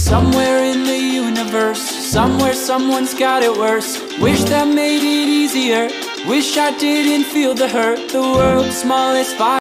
Somewhere in the universe, somewhere someone's got it worse. Wish that made it easier, wish I didn't feel the hurt. The world's smallest fire